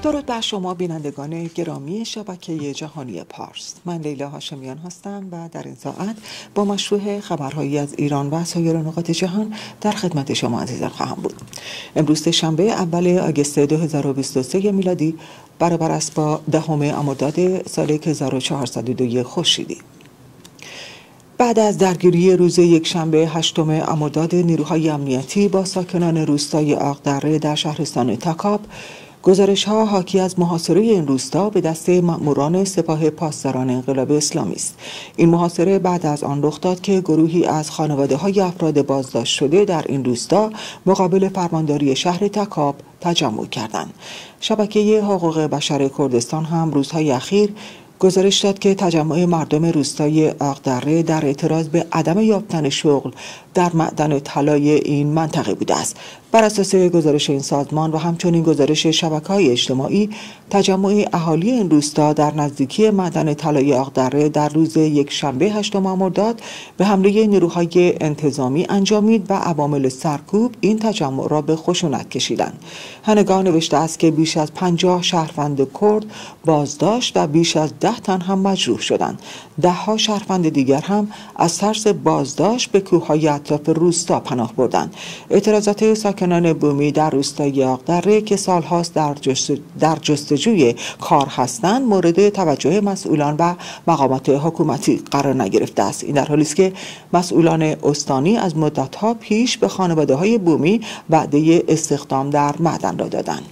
درود بر شما بینندگان گرامی شبکه جهانی پارس. من لیلا هاشمیان هستم و در این ساعت با مشروع خبرهایی از ایران و سایر نقاط جهان در خدمت شما عزیزان خواهم بود. امروز شنبه اول آگوست 2023 میلادی برابر است با 10 مرداد سال 1402 خورشیدی. بعد از درگیری روز یکشنبه 8 مرداد نیروهای امنیتی با ساکنان روستای آقدره در شهرستان تکاب، گزارش‌ها حاکی از محاصره این روستا به دست مأموران سپاه پاسداران انقلاب اسلامی است. این محاصره بعد از آن رخ داد که گروهی از خانواده‌های افراد بازداشت شده در این روستا مقابل فرمانداری شهر تکاب تجمع کردند. شبکه حقوق بشر کردستان هم روزهای اخیر گزارش داد که تجمع مردم روستای آقدره در اعتراض به عدم یافتن شغل در معدن طلای این منطقه بوده است. بر اساس گزارش این سازمان و همچنین گزارش شبکه‌های اجتماعی، تجمع اهالی این روستا در نزدیکی معدن طلای آقدره در روز یکشنبه 8 مرداد به حمله نیروهای انتظامی انجامید و عوامل سرکوب این تجمع را به خشونت کشیدند. هنگاه نوشته است که بیش از 50 شهروند کرد بازداشت و بیش از 10 تن هم مجروح شدند. 10 شهروند دیگر هم از ترس بازداشت به کوههای اطراف روستا پناه بردند. اعتراضات ساکنان بومی در روستای آقدره که سالهاست در جستجوی کار هستند مورد توجه مسئولان و مقامات حکومتی قرار نگرفته است. این در حالی است که مسئولان استانی از مدت‌ها پیش به خانواده‌های بومی وعده استخدام در معدن را دادند.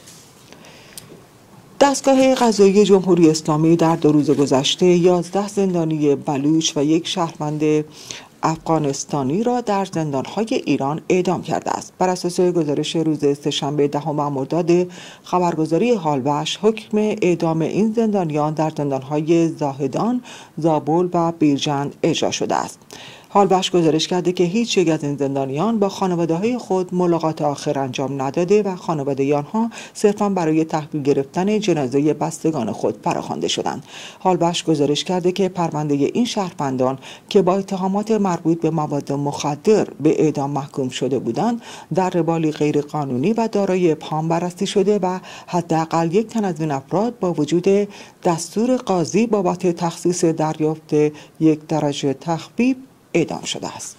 دستگاه قضایی جمهوری اسلامی در 2 روز گذشته 11 زندانی بلوچ و 1 شهروند افغانستانی را در زندان‌های ایران اعدام کرده است. بر اساس گزارش روز سه‌شنبه 10 مرداد خبرگزاری هالبخش، حکم اعدام این زندانیان در زندان‌های زاهدان، زابل و بیرجند اجرا شده است. هالبخش گزارش کرده که هیچ یک از این زندانیان با خانواده‌های خود ملاقات آخر انجام نداده و خانواده آنها صرفاً برای تحویل گرفتن جنازه بستگان خود فراخوانده شدند. هالبخش گزارش کرده که پرونده این شهروندان که با اتهامات مربوط به مواد مخدر به اعدام محکوم شده بودند، در قبال غیرقانونی و دارای ابهام بررسی شده و حداقل 1 تن از این افراد با وجود دستور قاضی بابت تخصیص دریافت 1 درجه تخفیف اعدام شده است.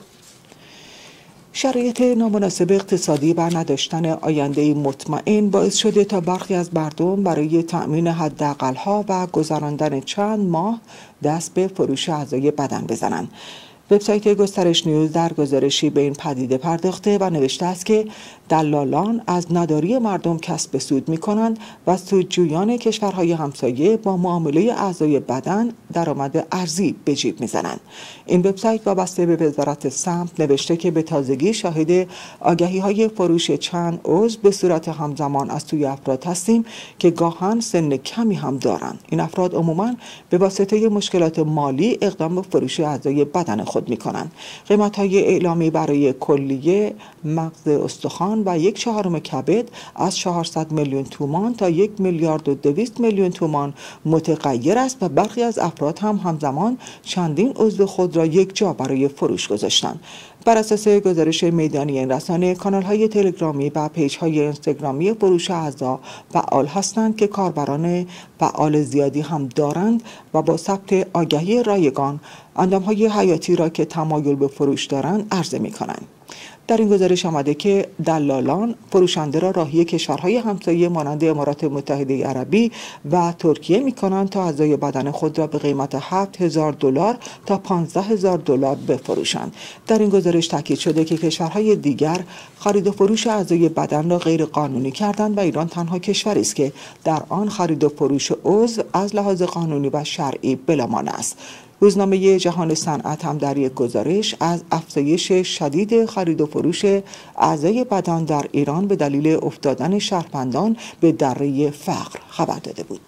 شرایط نامناسب اقتصادی و نداشتن آینده مطمئن باعث شده تا برخی از مردم برای تأمین حداقل‌ها و گذراندن چند ماه دست به فروش اعضای بدن بزنند. وبسایت گسترش نیوز در گزارشی به این پدیده پرداخته و نوشته است که دلالان از نداری مردم کسب سود می‌کنند و سودجویان کشورهای همسایه با معامله اعضای بدن درآمد ارزی به جیب می‌زنند. این وبسایت وابسته به وزارت سمت نوشته که به تازگی شاهد آگهی‌های فروش چند عضو به صورت همزمان از سوی افراد هستیم که گاهن سن کمی هم دارند. این افراد عموماً به واسطه مشکلات مالی اقدام به فروش اعضای بدن خود می‌کنند. قیمت‌های اعلامی برای کلیه، مغز استخوان و 1/4 کبد از 400 میلیون تومان تا 1 میلیارد و 200 میلیون تومان متغیر است و برخی از افراد هم همزمان چندین عضو خود را یک جا برای فروش گذاشتند. بر اساس گزارش میدانی این رسانه، کانال‌های تلگرامی و پیج‌های اینستاگرامی فروش اعضا فعال هستند که کاربران فعال زیادی هم دارند و با ثبت آگهی رایگان اندام‌های حیاتی را که تمایل به فروش دارند عرضه می‌کنند. در این گزارش آمده که دلالان فروشنده را راهی کشورهای همسایه مانند امارات متحده عربی و ترکیه می‌کنند تا اعضای بدن خود را به قیمت $7,000 تا $15,000 بفروشند. در این گزارش تاکید شده که کشورهای دیگر خرید و فروش اعضای بدن را غیر قانونی کردند و ایران تنها کشوری است که در آن خرید و فروش عضو از لحاظ قانونی و شرعی بلامانع است. روزنامه جهان صنعت هم در یک گزارش از افزایش شدید خرید و فروش اعضای بدن در ایران به دلیل افتادن شهروندان به دره فقر خبر داده بود.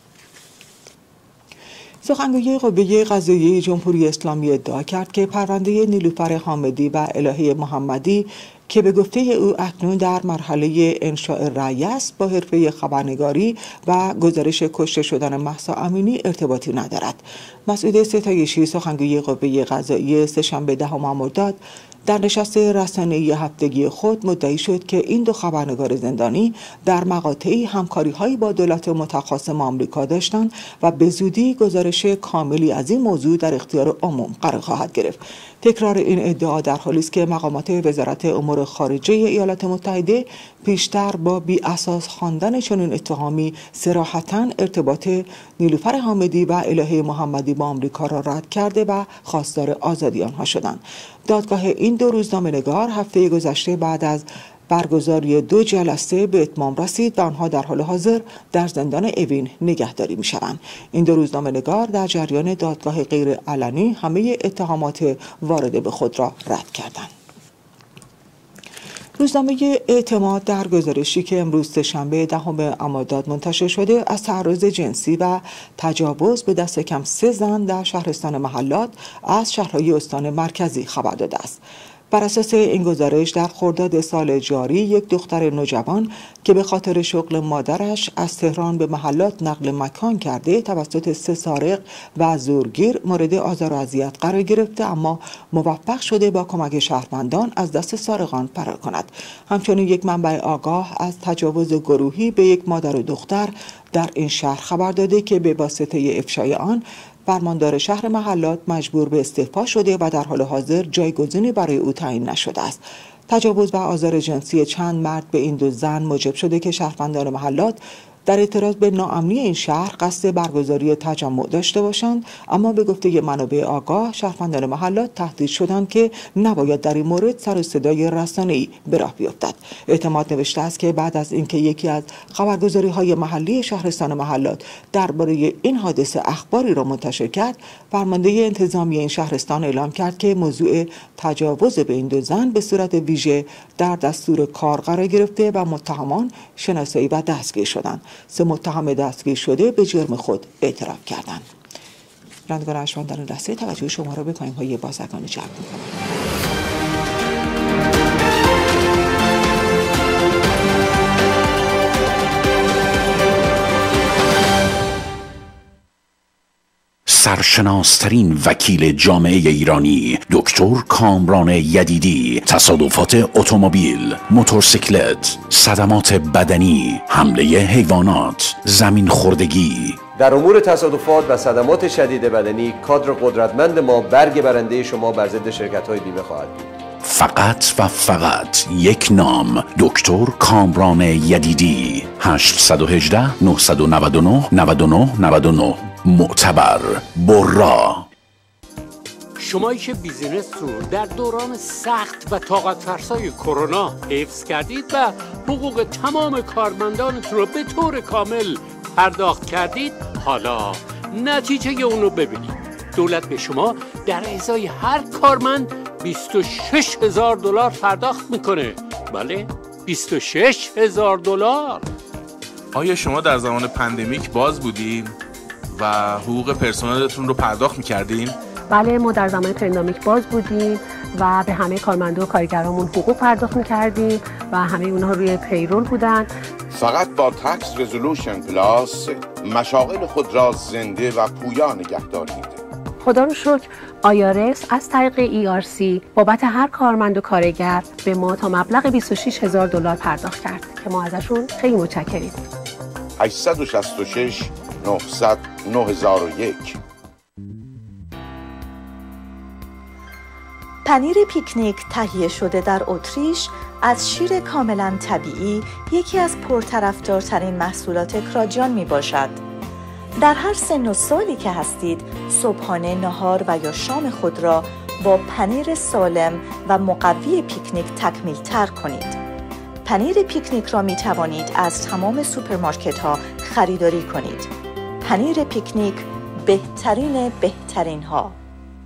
سخنگوی قوه قضاییه جمهوری اسلامی ادعا کرد که پرونده نیلوفر حامدی و الهه محمدی که به گفته او اکنون در مرحله انشاء رأی است، با حرفه خبرنگاری و گزارش کشته شدن مهسا امینی ارتباطی ندارد. مسعود ستایشی سخنگوی قوه قضاییه سه‌شنبه 10 مرداد در نشست رسانه‌ای هفتگی خود مدعی شد که این دو خبرنگار زندانی در مقاطعی همکاری‌هایی با دولت متخاصم آمریکا داشتند و به زودی گزارش کاملی از این موضوع در اختیار عموم قرار خواهد گرفت. تکرار این ادعا در حالی است که مقامات وزارت امور خارجه ایالات متحده پیشتر با بی اساس خواندن چنین اتهامی صراحتاً ارتباط نیلوفر حامدی و الهه محمدی با آمریکا را رد کرده و خواستار آزادی آنها شدند. دادگاه این دو روزنامه‌نگار هفته گذشته بعد از برگزاری 2 جلسه به اتمام رسید و آنها در حال حاضر در زندان اوین نگهداری می‌شوند. این دو روزنامه‌نگار در جریان دادگاه غیر علنی همه اتهامات وارده به خود را رد کردند. روزنامه اعتماد در گزارشی که امروز سه‌شنبه 10 مرداد منتشر شده از تعرض جنسی و تجاوز به دست کم 3 زن در شهرستان محلات از شهرهای استان مرکزی خبر داده است. بر اساس این گزارش در خرداد سال جاری یک دختر نوجوان که به خاطر شغل مادرش از تهران به محلات نقل مکان کرده توسط 3 سارق و زورگیر مورد آزار و اذیت قرار گرفته، اما موفق شده با کمک شهروندان از دست سارقان فرار کند. همچنین یک منبع آگاه از تجاوز گروهی به یک مادر و دختر در این شهر خبر داده که به واسطه افشای آن فرماندار شهر محلات مجبور به استعفا شده و در حال حاضر جایگزینی برای او تعیین نشده است. تجاوز و آزار جنسی چند مرد به این 2 زن موجب شده که شهروندان محلات در اعتراض به ناامنی این شهر قصد برگزاری تجمع داشته باشند، اما به گفته منابع آگاه شهروندان محلات تهدید شدند که نباید در این مورد سر و صدای رسانه‌ای به راه بیفتد. اعتماد نوشته است که بعد از اینکه یکی از خبرگزاری‌های محلی شهرستان محلات درباره این حادثه اخباری را منتشر کرد، فرمانده انتظامی این شهرستان اعلام کرد که موضوع تجاوز به این 2 زن به صورت ویژه در دستور کار قرار گرفته و متهمان شناسایی و دستگیر شدند. 3 متهم دستگیر شده به جرم خود اعتراف کردند. رندگان اشواندان دسته توجه شما را به پیام‌های بازرگانی جلب می‌کنم. سرشناسترین وکیل جامعه ایرانی دکتر کامران یدیدی، تصادفات اتومبیل، موتورسیکلت، صدمات بدنی، حمله حیوانات، زمین خوردگی. در امور تصادفات و صدمات شدید بدنی کادر قدرتمند ما برگ برنده شما بر ضد شرکت‌های بیمه خواهد بود. فقط و فقط یک نام، دکتر کامران یدیدی. 818 999 99 99. معتبر، برا. شمایی که بیزینس رو در دوران سخت و طاقت فرسای کرونا حفظ کردید و حقوق تمام کارمندانتون رو به طور کامل پرداخت کردید، حالا نتیجه اون رو ببینید. دولت به شما در ازای هر کارمند $26,000 پرداخت میکنه. بله، $26,000. آیا شما در زمان پندمیک باز بودین و حقوق پرسنلتون رو پرداخت میکردین؟ بله، ما در زمان پندمیک باز بودیم و به همه کارمندا و کارگرامون حقوق پرداخت میکردیم و همه اونها روی پیرول بودن. فقط با تکس رزولوشن پلاس مشاغل خود را زنده و پویا نگه دارید. خدا رو شکر آیارس از طریق ERC بابت هر کارمند و کارگر به ما تا مبلغ $26,000 پرداخت کرد که ما ازشون خیلی متشکریم. 866 900 9001. پنیر پیکنیک تهیه شده در اتریش از شیر کاملا طبیعی یکی از پرطرفدارترین محصولات کراجیان می باشد. در هر سن و سالی که هستید، صبحانه، نهار و یا شام خود را با پنیر سالم و مقوی پیکنیک تکمیل تر کنید. پنیر پیکنیک را می توانید از تمام سوپرمارکت ها خریداری کنید. پنیر پیکنیک، بهترین ها.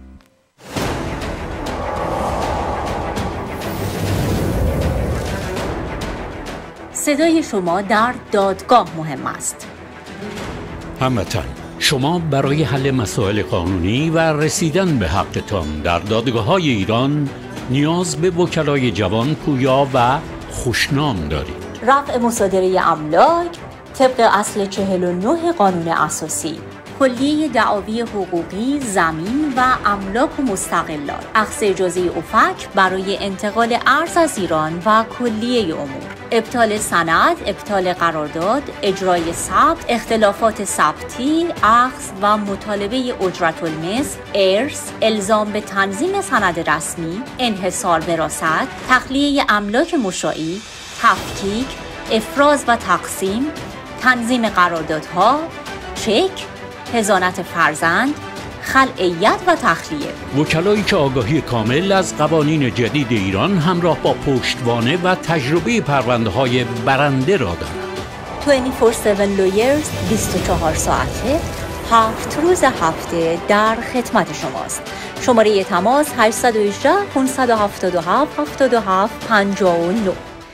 صدای شما در دادگاه مهم است. هموطن، شما برای حل مسائل قانونی و رسیدن به حقتان در دادگاه‌های ایران نیاز به وکلای جوان، پویا و خوشنام دارید. رفع مصادره املاک طبق اصل 49 قانون اساسی، کلیه دعاوی حقوقی، زمین و املاک و مستقلات، اخذ اجازه اوفک برای انتقال ارز از ایران و کلیه امور، ابطال سند، ابطال قرارداد، اجرای ثبت، اختلافات ثبتی، اخذ و مطالبه اجرت المثل، ارث، الزام به تنظیم سند رسمی، انحصار وراثت، تخلیه املاک مشاعی، تفکیک، افراز و تقسیم، تنظیم قراردادها، چک، حضانت فرزند، خلعیت و تخلیه. وکلایی که آگاهی کامل از قوانین جدید ایران همراه با پشتوانه و تجربه پرونده‌های برنده را دارند. 24/7 Lawyers 24 ساعته 7 روز هفته در خدمت شماست. شماره تماس 818 577 77 59.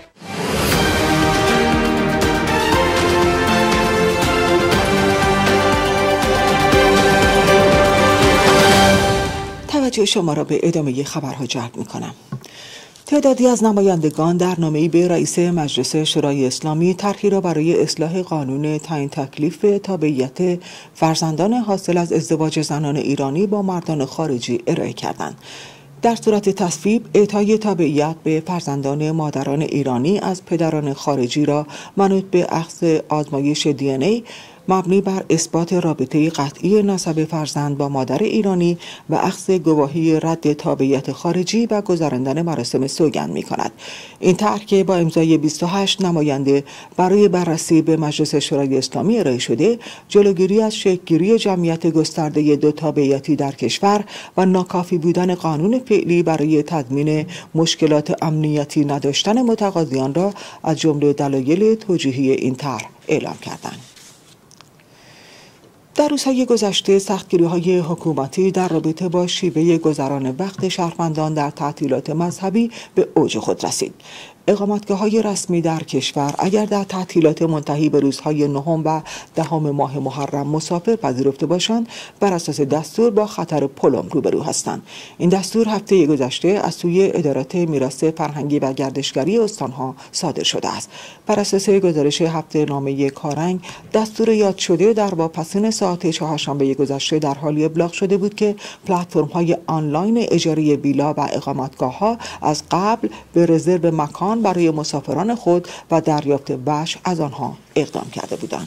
توجه شما را به ادامه خبرها جلب می‌کنم. تعدادی از نمایندگان در نامه‌ای به رئیس مجلس شورای اسلامی طرحی را برای اصلاح قانون تعیین تکلیف تابعیت فرزندان حاصل از ازدواج زنان ایرانی با مردان خارجی ارائه کردند. در صورت تصویب، اعطای تابعیت به فرزندان مادران ایرانی از پدران خارجی را منوط به اخذ آزمایش DNA مبنی بر اثبات رابطه قطعی نسب فرزند با مادر ایرانی و اخذ گواهی رد تابعیت خارجی و گذراندن مراسم سوگند می‌کند. این طرح که با امضای 28 نماینده برای بررسی به مجلس شورای اسلامی ارائه شده، جلوگیری از شکل‌گیری جمعیت گسترده دو تابعیتی در کشور و ناکافی بودن قانون فعلی برای تضمین مشکلات امنیتی نداشتن متقاضیان را از جمله دلایل توجیهی این طرح اعلام کردند. در روزهای گذشته سختگیری‌های حکومتی در رابطه با شیوه گذران وقت شهروندان در تعطیلات مذهبی به اوج خود رسید. اقامتگاه‌های رسمی در کشور اگر در تعطیلات منتهی به روزهای 9 و 10 ماه محرم مسافر پذیرفته باشند، بر اساس دستور با خطر پلم روبرو هستند. این دستور هفته گذشته از سوی ادارات میراث فرهنگی و گردشگری استان‌ها صادر شده است. بر اساس گزارش هفته نامه کارنگ، دستور یاد شده در واپسین ساعت چهارشنبه گذشته در حالی ابلاغ شده بود که پلتفرم‌های آنلاین اجاره ویلا و اقامتگاه‌ها از قبل به رزرو مکان برای مسافران خود و دریافت وجه از آنها اقدام کرده بودند.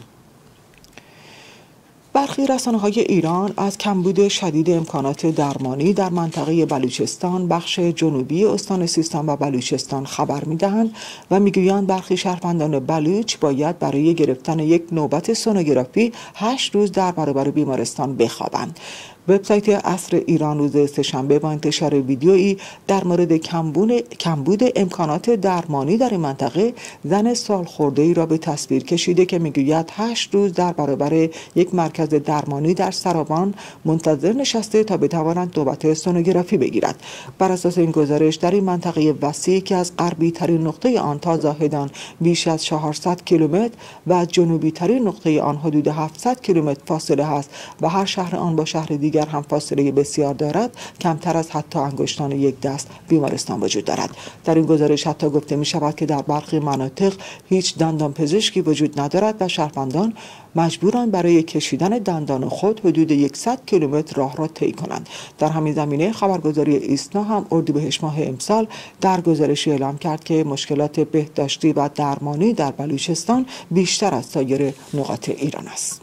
برخی رسانه‌های ایران از کمبود شدید امکانات درمانی در منطقه بلوچستان، بخش جنوبی استان سیستان و بلوچستان خبر می‌دهند و می‌گویند برخی شهروندان بلوچ باید برای گرفتن یک نوبت سونوگرافی 8 روز در برابر بیمارستان بخوابند. وبسایت عصر ایران روز سه‌شنبه با انتشار ویدیویی در مورد کمبود امکانات درمانی در این منطقه، زن سالخورده‌ای را به تصویر کشیده که میگوید 8 روز در برابر یک مرکز درمانی در سرابان منتظر نشسته تا بتواند نوبت سونوگرافی بگیرد. بر اساس این گزارش در این منطقه وسیع که از غربی ترین نقطه آن تا زاهدان بیش از 400 کیلومتر و از جنوبی ترین نقطه آن حدود 700 کیلومتر فاصله است و هر شهر آن با شهر دیگر هم فاصله بسیار دارد، کمتر از حتی انگشتان یک دست بیمارستان وجود دارد. در این گزارش حتی گفته می شود که در برخی مناطق هیچ دندان پزشکی وجود ندارد و شهروندان مجبورند برای کشیدن دندان خود حدود 100 کیلومتر راه را طی کنند. در همین زمینه خبرگزاری ایسنا هم اردیبهشت ماه امسال در گزارشی اعلام کرد که مشکلات بهداشتی و درمانی در بلوچستان بیشتر از سایر نقاط ایران است.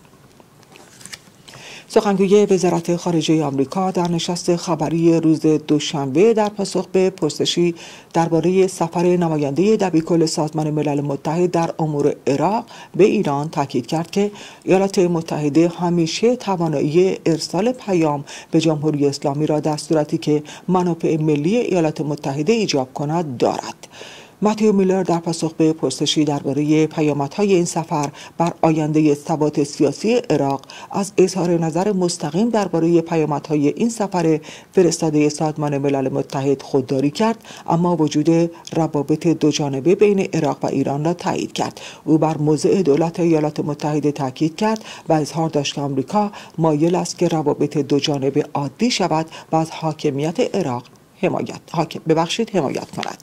سخنگوی وزارت خارجه آمریکا در نشست خبری روز دوشنبه در پاسخ به پرسشی درباره سفر نماینده دبیرکل سازمان ملل متحد در امور عراق به ایران تاکید کرد که ایالات متحده همیشه توانایی ارسال پیام به جمهوری اسلامی را در صورتی که منافع ملی ایالات متحده ایجاب کند دارد. متیو میلر در پاسخ به پرسشی درباره پیامدهای این سفر بر آینده ثبات سیاسی عراق از اظهار نظر مستقیم درباره پیامدهای این سفر فرستاده سازمان ملل متحد خودداری کرد، اما وجود روابط دوجانبه بین عراق و ایران را تایید کرد. او بر موضع دولت ایالات متحده تاکید کرد و اظهار داشت که آمریکا مایل است که روابط دوجانبه عادی شود و از حاکمیت عراق حمایت کند.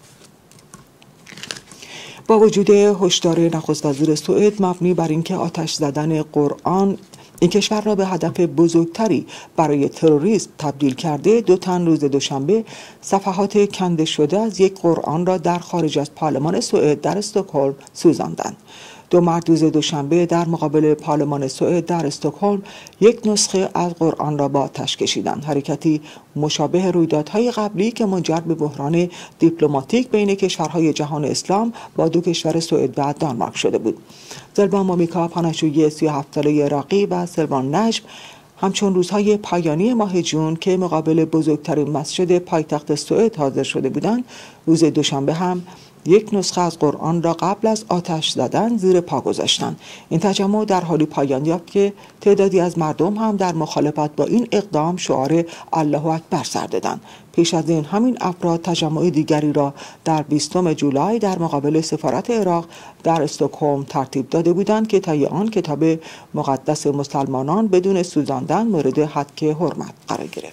با وجود هشدار نخست وزیر سوئد مبنی بر اینکه آتش زدن قرآن این کشور را به هدف بزرگتری برای تروریسم تبدیل کرده، 2 تن روز دوشنبه صفحات کنده شده از یک قرآن را در خارج از پارلمان سوئد در استکهلم سوزاندند. 2 مرد روز دوشنبه در مقابل پارلمان سوئد در استکهلم یک نسخه از قرآن را با آتش کشیدند. حرکتی مشابه رویدادهای قبلی که منجر به بحران دیپلماتیک بین کشورهای جهان اسلام با 2 کشور سوئد و دانمارک شده بود. زلبان مومیکا، پناهجوی 37 ساله عراقی، و سلوان نجم همچون روزهای پایانی ماه جون که مقابل بزرگترین مسجد پایتخت سوئد حاضر شده بودند، روز دوشنبه هم یک نسخه از قرآن را قبل از آتش زدن زیر پا گذاشتند. این تجمع در حالی پایان یافت که تعدادی از مردم هم در مخالفت با این اقدام شعار الله اکبر سر دادند. پیش از این همین افراد تجمع دیگری را در 20 جولای در مقابل سفارت عراق در استکهلم ترتیب داده بودند که طی آن کتاب مقدس مسلمانان بدون سوزاندن مورد حک حرمت قرار گرفت.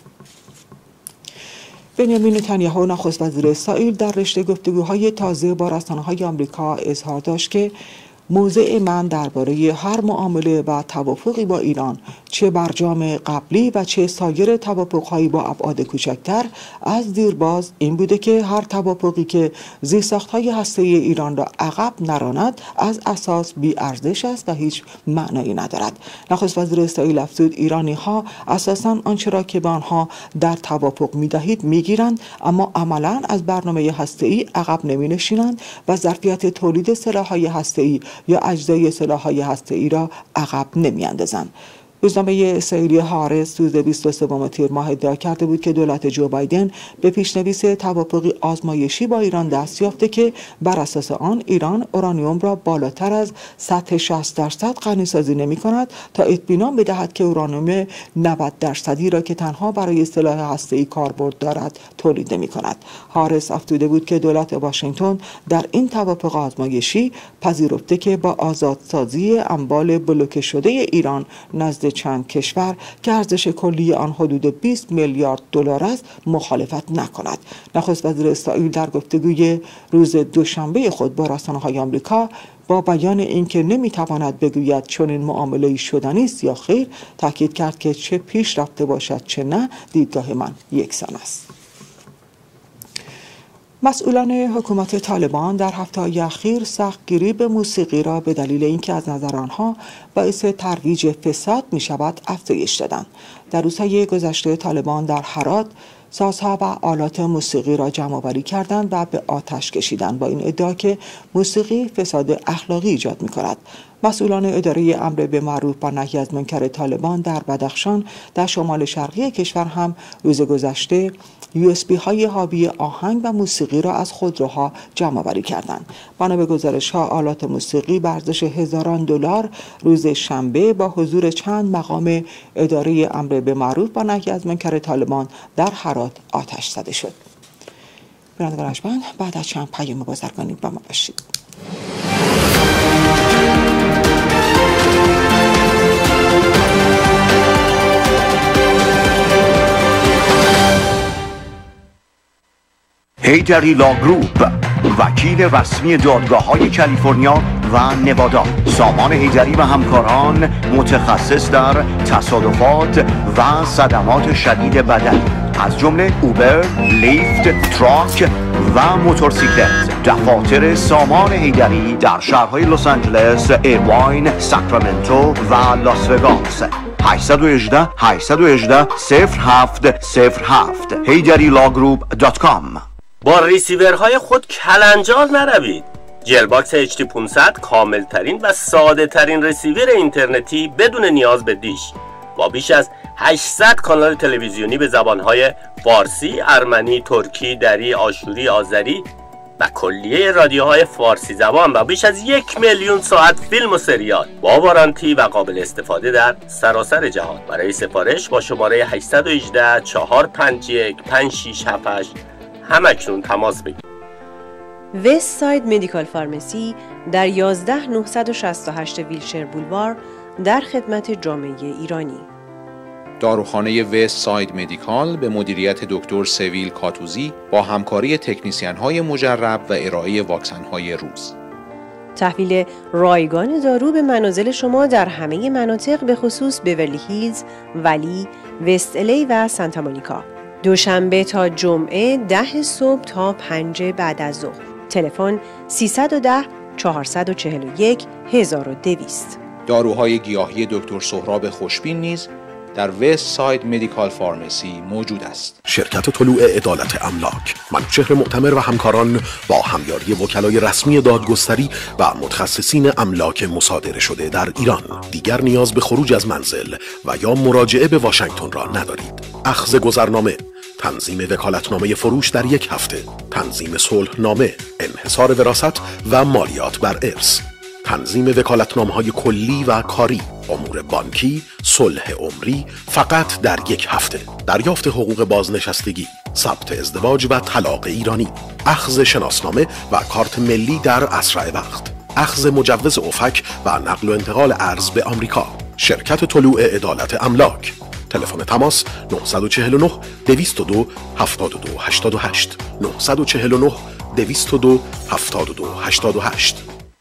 بنیامین نتانیاهو نخست وزیر اسرائیل در رشته گفتگوهای تازه با رسانه‌های آمریکا اظهار داشت که موضع من درباره هر معامله و توافقی با ایران، چه برجام قبلی و چه سایر توافق‌هایی با ابعاد کوچکتر، از دیرباز این بوده که هر توافقی که زیرساخت‌های هسته‌ای ایران را عقب نراند از اساس بی‌ارزش است و هیچ معنایی ندارد. نخست وزیر اسرائیل افزود ایرانی‌ها اساساً آنچه را که به آنها در توافق می‌دهید می‌گیرند، اما عملاً از برنامه هسته‌ای عقب نمی‌نشینند و ظرفیت تولید سلاح‌های هسته‌ای یا اجزای سلاح‌های هسته‌ای را عقب نمی‌اندازند. روزنامه اسرائیلی هارس روز 23 تیر ماه ادعا کرده بود که دولت جو بایدن به پیشنویس توافقی آزمایشی با ایران دست یافته که بر اساس آن ایران اورانیوم را بالاتر از سطح 60% غنی‌سازی نمی‌کند تا اطمینان بدهد که اورانیوم 90% را که تنها برای سلاح هسته‌ای کاربرد دارد تولید نمی‌کند. هارس افزوده بود که دولت واشنگتن در این توافق آزمایشی پذیرفته که با آزادسازی اموال بلوکه شده ایران نزد چند کشور که ارزش کلی آن حدود 20 میلیارد دلار است مخالفت نکند. نخست وزیر اسرائیل در گفتگوی روز دوشنبه خود با رسانه‌های آمریکا با بیان اینکه نمیتواند بگوید چنین معامله‌ای شدنی است یا خیر، تاکید کرد که چه پیش رفته باشد چه نه، دیدگاه من یکسان است. مسئولان حکومت طالبان در هفته‌های اخیر سختگیری به موسیقی را به دلیل اینکه از نظر آنها باعث ترویج فساد می شود افزایش دادند. در روزهای گذشته طالبان در هرات سازها و آلات موسیقی را جمع‌آوری کردند و به آتش کشیدند با این ادعا که موسیقی فساد اخلاقی ایجاد می‌کند. مسئولان اداره امر به معروف و نهی از منکر طالبان در بدخشان در شمال شرقی کشور هم روز گذشته USB های حاوی آهنگ و موسیقی را از خودروها جمع‌آوری کردند. بنا به گزارش‌ها آلات موسیقی به ارزش هزاران دلار روز شنبه با حضور چند مقام اداره امر به معروف و نهی از منکر طالبان در هرات آتش زده شد. بینندگان ارجمند، بعد از چند پیام بازرگانی با ما باشید. هیدری لا گروپ، وکیل رسمی دادگاه‌های کالیفرنیا و نوادا. سامان هیدری و همکاران متخصص در تصادفات و صدمات شدید بدنی از جمله اوبر، لیفت، تراک و موتورسیکلت. دفاتر سامان هیدری در شهرهای لس آنجلس، ایرواین، ساکرامنتو و لاس وگاس. 818 818 0707 HeyDaddyLawGroup.com. با ریسیورهای خود کلنجار نروید. جلباکس HD 500 کامل ترین و ساده ترین ریسیور اینترنتی بدون نیاز به دیش، با بیش از 800 کانال تلویزیونی به زبانهای فارسی، ارمنی، ترکی، دری، آشوری، آذری و کلیه رادیوهای فارسی زبان و بیش از 1 میلیون ساعت فیلم و سریال با وارانتی و قابل استفاده در سراسر جهان. برای سفارش با شماره 818 451 5678 همکنون تماس بگیرید. وست ساید مدیکال فارمسی در 11968 ویلشر بولوار در خدمت جامعه ایرانی. داروخانه وست ساید مدیکال به مدیریت دکتر سویل کاتوزی با همکاری تکنیسیان‌های مجرب و ارائه واکسن‌های روز. تحویل رایگان دارو به منازل شما در همه مناطق به خصوص بیورلی هیلز، ولی، وست الی و سانتا مونیکا. دوشنبه تا جمعه 10 صبح تا 5 بعد از ظهر. تلفن 310 441 1200. داروهای گیاهی دکتر سهراب خوشبین نیز در وست ساید مدیکال فارمسی موجود است. شرکت طلوع عدالت املاک، منوچهر معتمر و همکاران با همیاری وکلای رسمی دادگستری و متخصصین املاک مصادره شده در ایران دیگر نیاز به خروج از منزل و یا مراجعه به واشنگتن را ندارید. اخذ گذرنامه، تنظیم وکالتنامه فروش در 1 هفته، تنظیم صلحنامه، انحصار وراثت و مالیات بر ارث، تنظیم وکالتنامه‌های کلی و کاری، امور بانکی، صلح عمری فقط در 1 هفته، دریافت حقوق بازنشستگی، ثبت ازدواج و طلاق ایرانی، اخذ شناسنامه و کارت ملی در اسرع وقت، اخذ مجوز افک و نقل و انتقال ارز به آمریکا. شرکت طلوع عدالت املاک. تلفن تماس 949 202 72 88 949 202 72 88.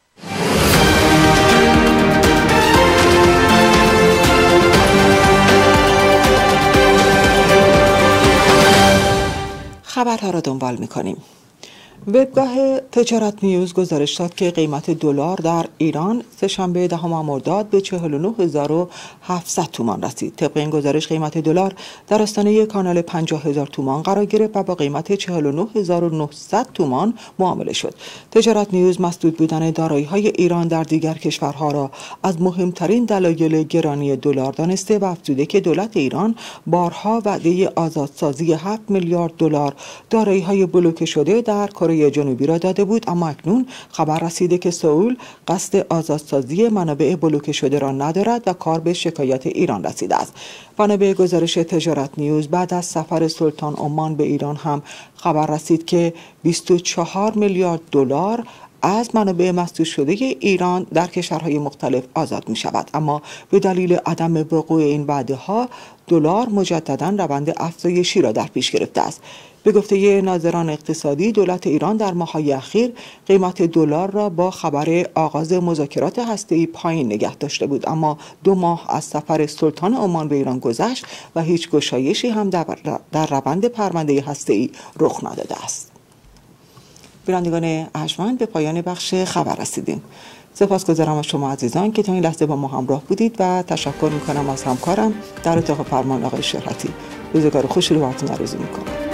خبرها را دنبال می‌کنیم. وبگاه تجارت نیوز گزارش داد که قیمت دلار در ایران سه‌شنبه 10 مرداد به 49700 تومان رسید. طبق این گزارش قیمت دلار در آستانه کانال 50000 تومان قرار گرفت و با قیمت 49900 تومان معامله شد. تجارت نیوز مسدود بودن دارایی‌های ایران در دیگر کشورها را از مهمترین دلایل گرانی دلار دانسته و افزوده که دولت ایران بارها وعده آزادسازی 7 میلیارد دلار دارایی‌های بلوکه شده در کره جنوبی را داده بود، اما اکنون خبر رسیده که سئول قصد آزادسازی منابع بلوکه شده را ندارد و کار به شکایت ایران رسیده است. بنا به گزارش تجارت نیوز بعد از سفر سلطان عمان به ایران هم خبر رسید که 24 میلیارد دلار از منابع مسدود شده ایران در کشورهای مختلف آزاد می شود، اما به دلیل عدم وقوع این وعده ها دلار مجددا روند افزایشی را در پیش گرفته است. به گفته ناظران اقتصادی، دولت ایران در ماه‌های اخیر قیمت دلار را با خبر آغاز مذاکرات هسته‌ای پایین نگه داشته بود، اما 2 ماه از سفر سلطان عمان به ایران گذشت و هیچ گشایشی هم در روند پرونده هسته‌ای رخ نداده است. بینندگان ارجمند، به پایان بخش خبر رسیدیم. سپاسگزارم از شما عزیزان که تا این لحظه با ما همراه بودید و تشکر می‌کنم از همکارم در اتاق فرمان آقای شهرتی. روزگار خوشی رو براتون آرزو می‌کنم.